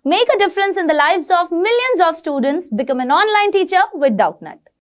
Make a difference in the lives of millions of students. Become an online teacher with Doubtnut.